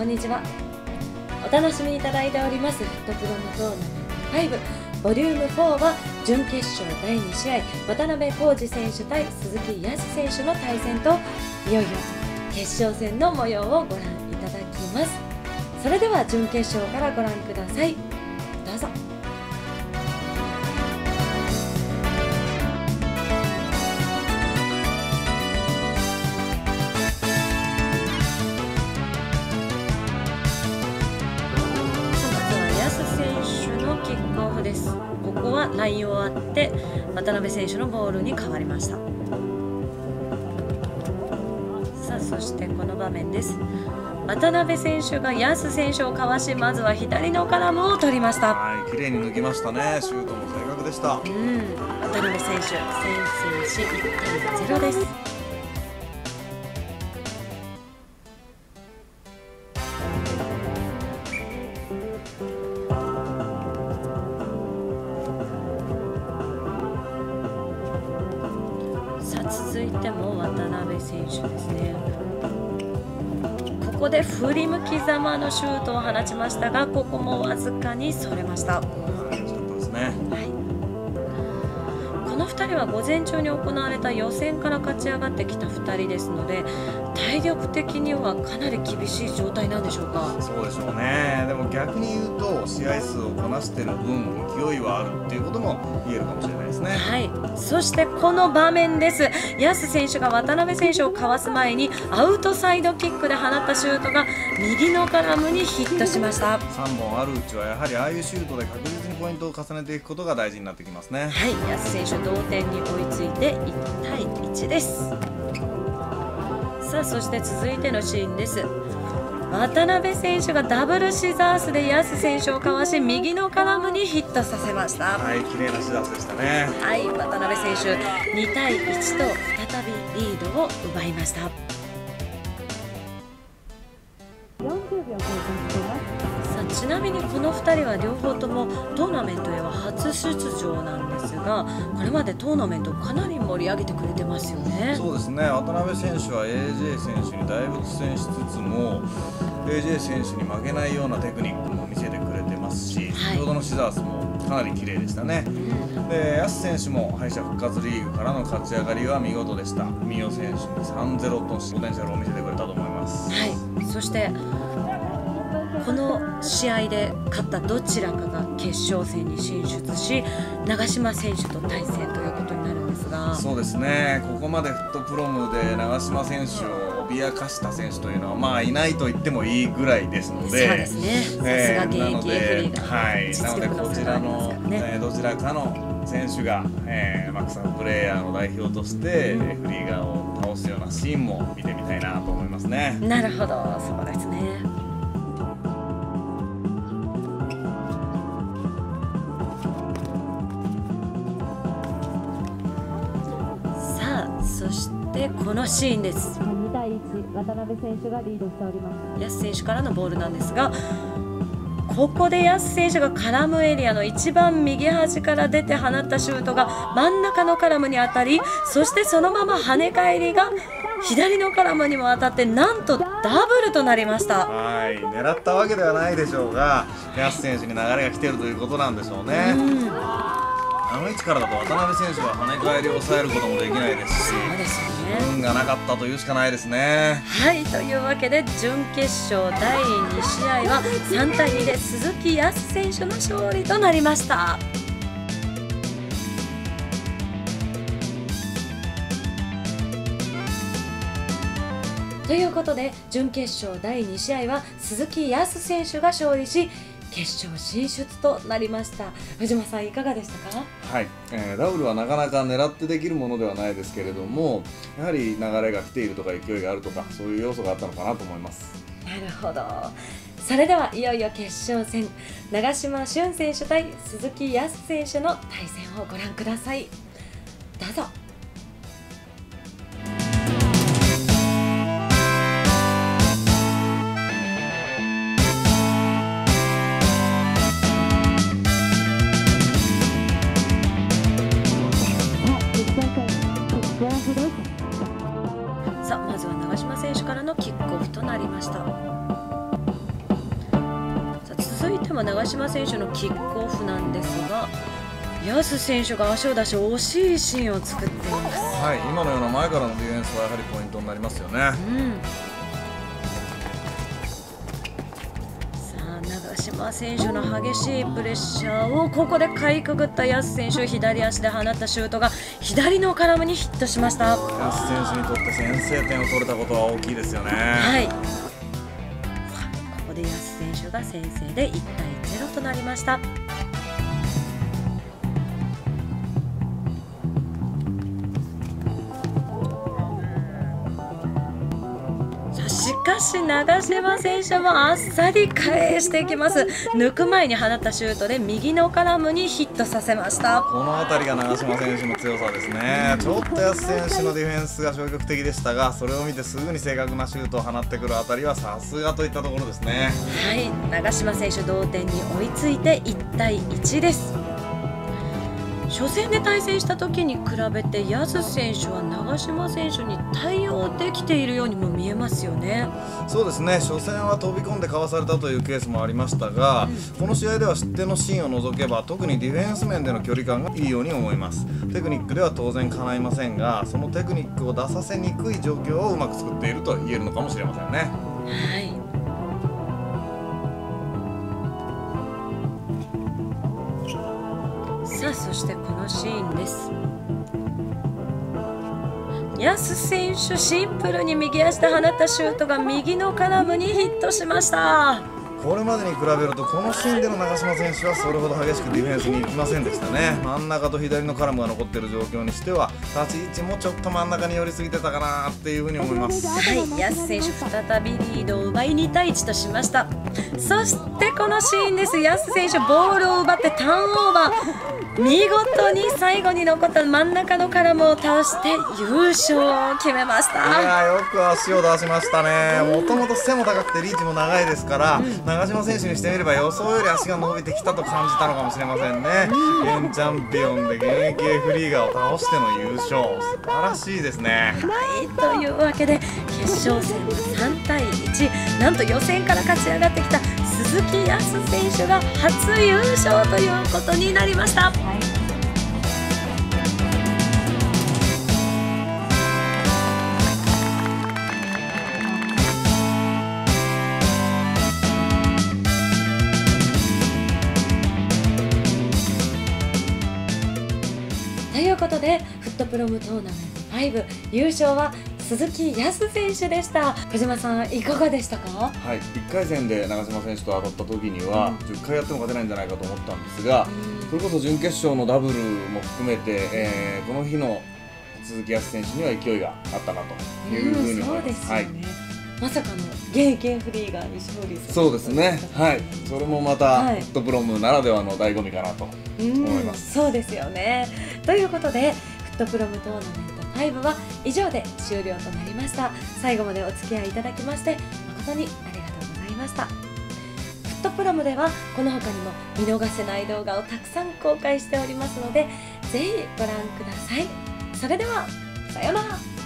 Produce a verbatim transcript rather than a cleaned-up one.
にちは。お楽しみいただいておりますフットプロのトーナメントファイブボリュームフォーは準決勝だいに試合、渡辺浩二選手対鈴木康選手の対戦と、いよいよ決勝戦の模様をご覧いただきます。それでは準決勝からご覧ください。どうぞ。キックオフです。ここはラインを割って渡辺選手のボールに変わりました。さあ、そしてこの場面です。渡辺選手が安選手をかわし、まずは左のカラムを取りました。 はい、綺麗に抜きましたね。シュートも正確でした。 うん、渡辺選手先制しいってんゼロです。続いても渡辺選手ですね。ここで振り向きざまのシュートを放ちましたが、ここもわずかにそれました。このふたりは午前中に行われた予選から勝ち上がってきたふたりですので、体力的にはかなり厳しい状態なんでしょうか。 そうでしょうね。でも逆に言うと、試合数をこなしている分勢いはあるっていうことも言えるかもしれないですね。 はい、そしてこの場面です。安選手が渡辺選手をかわす前にアウトサイドキックで放ったシュートが右のカラムにヒットしました。 さんぼんあるうちはやはりああいうシュートで確実にポイントを重ねていくことが大事になってきますね。 はい、安選手同点に追いついていちたいいちです。さあ、そして続いてのシーンです。渡辺選手がダブルシザースで安選手をかわし、右のカラムにヒットさせました。 はい、綺麗なシザースでしたね。 はい、渡辺選手にたいいちと再びリードを奪いました。さあ、ちなみにこのふたりは両方ともトーナメントへは初出場なんですが、これまでトーナメントをかなり盛り上げてくれてますよね。 そうですね。渡辺選手は エージェー 選手にだいぶ苦戦しつつも エージェー 選手に負けないようなテクニックも見せてくれてますし、先ほどのシザースもかなり綺麗でしたね。で、安選手も敗者復活リーグからの勝ち上がりは見事でした。三代選手に さんたいゼロ とポテンシャルを見せてくれたと思います。 はい、そしてこの試合で勝ったどちらかが決勝戦に進出し、長嶋選手と対戦ということになるんですが。 そうですね。ここまでフットプロムで長嶋選手を脅かした選手というのはまあいないと言ってもいいぐらいですので、 そうですね。さすが現役エフリーが、 はい、なのでこちらの、えー、どちらかの選手が、えー、マックスプレーヤーの代表としてエフリーガーを倒すようなシーンも見てみたいなと思いますね。 なるほど、そうですね。そしてこのシーンです。にたいいち、渡辺選手がリードしております。安選手からのボールなんですが、ここで安選手がカラムエリアの一番右端から出て放ったシュートが真ん中のカラムに当たり、そしてそのまま跳ね返りが左のカラムにも当たって、なんとダブルとなりました。 はい、狙ったわけではないでしょうが、安選手に流れが来ているということなんでしょうね。うん、あの位置からだと渡辺選手は跳ね返りを抑えることもできないですし、 そうですよね。 運がなかったというしかないですね。 はい、というわけで準決勝だいに試合はさんたいにで鈴木康選手の勝利となりました。ということで準決勝だいに試合は鈴木康選手が勝利し、決勝進出となりました。藤間さん、いかがでしたか？ はい、えー、ダブルはなかなか狙ってできるものではないですけれども、やはり流れが来ているとか勢いがあるとか、そういう要素があったのかなと思います。 なるほど。それではいよいよ決勝戦、長嶋俊選手対鈴木康選手の対戦をご覧ください。どうぞ。さあ、まずは長嶋選手からのキックオフとなりました。 長島選手のキックオフなんですが、安選手が足を出し惜しいシーンを作っています。 はい、今のような前からのディフェンスはやはりポイントになりますよね。うん長島選手の激しいプレッシャーをここでかいくぐった安選手、左足で放ったシュートが左のカラムにヒットしました。 安選手にとって先制点を取れたことは大きいですよね。 はい、ここで安選手が先制でいちたいゼロとなりました。しかし長島選手もあっさり返してきます。抜く前に放ったシュートで右のカラムにヒットさせました。 この辺りが長島選手の強さですね。ちょっと安選手のディフェンスが消極的でしたが、それを見てすぐに正確なシュートを放ってくるあたりはさすがといったところですね。 はい、長島選手同点に追いついていちたいいちです。初戦で対戦した時に比べて安選手は長島選手に対応できているようにも見えますよね。 そうですね、初戦は飛び込んでかわされたというケースもありましたが、うん、この試合では失点のシーンを除けば特にディフェンス面での距離感がいいように思います。テクニックでは当然叶いませんが、そのテクニックを出させにくい状況をうまく作っていると言えるのかもしれませんね。 はい、さあそしてこのシーンです。安選手、シンプルに右足で放ったシュートが右のカラムにヒットしました。 これまでに比べるとこのシーンでの長島選手はそれほど激しくディフェンスに行きませんでしたね。真ん中と左のカラムが残っている状況にしては立ち位置もちょっと真ん中に寄りすぎてたかなっていうふうに思います。 はい、安選手再びリードを奪いにたいいちとしました。そしてこのシーンです。安選手ボールを奪ってターンオーバー、見事に最後に残った真ん中のカラムを倒して優勝を決めました。 いやよく足を出しましたね。もともと背も高くてリーチも長いですから、うん、長島選手にしてみれば予想より足が伸びてきたと感じたのかもしれませんね。うん、現チャンピオンで現役フリーガーを倒しての優勝、素晴らしいですね。 はい、というわけで決勝戦はさんたいいち、なんと予選から勝ち上がってきた鈴木康選手が初優勝ということになりました。はい、ということでフットプロムトーナメントご優勝は鈴木康選手でした。小島さんいかがでしたか？ はい、いっかい戦で長島選手と当たった時には、うん、じゅっかいやっても勝てないんじゃないかと思ったんですが、うん、それこそ準決勝のダブルも含めて、えー、この日の鈴木康選手には勢いがあったなというふうに思います。はい、 まさかの現役フリーガーに勝利する。 そうですね、はい、それもまた、はい、フットプロムならではの醍醐味かなと思います。 そうですよね。ということでフットプロムトーナメントごは以上で終了となりました。最後までお付き合いいただきまして誠にありがとうございました。フットプロムではこの他にも見逃せない動画をたくさん公開しておりますので、ぜひご覧ください。それではさようなら。